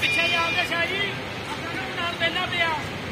ਪਿੱਛੇ ਜਾਂਦੇ ਸ਼ਾਹ ਜੀ ਆਪਣਾ ਨਾਮ ਪਹਿਲਾਂ ਪਿਆ